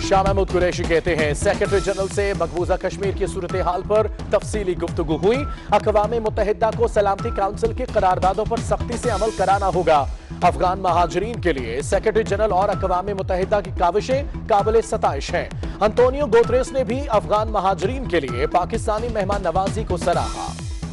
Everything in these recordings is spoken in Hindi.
शाह महमूद कुरैशी कहते हैं सेक्रेटरी जनरल से मकबूजा कश्मीर की सूरत हाल पर तफसीली गुफ्तगू हुई। अक़वाम मुत्तहिदा को सलामती काउंसिल की करारदादों पर सख्ती से अमल कराना होगा। अफगान महाजरीन के लिए सेक्रेटरी जनरल और अक़वाम मुत्तहिदा की काविशें काबिल सताइश हैं। अंतोनियो गुतेरेस ने भी अफगान महाजरीन के लिए पाकिस्तानी मेहमान नवाजी को सराहा।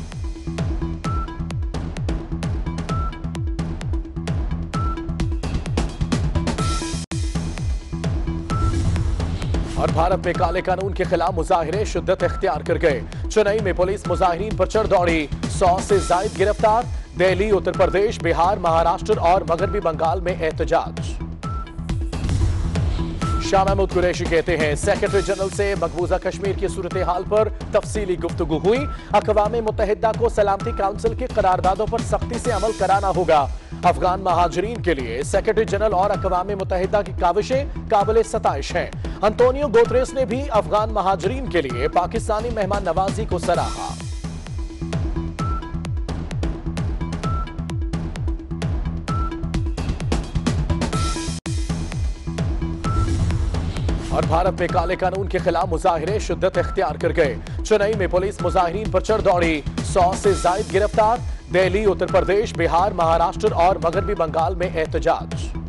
और भारत में काले कानून के खिलाफ मुजाहिरे शिद्दत इख्तियार कर गए। चेन्नई में पुलिस मुजाहिरीन पर चढ़ दौड़ी, 100 से जायद गिरफ्तार। दिल्ली, उत्तर प्रदेश, बिहार, महाराष्ट्र और मगरबी बंगाल में एहतजाज। शाह महमूद कुरैशी कहते हैं सेक्रेटरी जनरल से मकबूजा कश्मीर की सूरत हाल पर तफसीली गुफ्तगू हुई। अक़वाम मुत्तहिदा को सलामती काउंसिल की करारदादों पर सख्ती से अमल कराना होगा। अफगान महाजरीन के लिए सेक्रेटरी जनरल और अक़वाम मुत्तहिदा की काविशें काबिल सताइश हैं। अंतोनियो गुतेरेस ने भी अफगान महाजरीन के लिए पाकिस्तानी मेहमान नवाजी को सराहा। और भारत में काले कानून के खिलाफ मुजाहिरे शिद्दत इख्तियार कर गए। चेन्नई में पुलिस मुजाहिरीन पर चढ़ दौड़ी, 100 से जायद गिरफ्तार। दिल्ली, उत्तर प्रदेश, बिहार, महाराष्ट्र और मगरबी बंगाल में एहतजाज।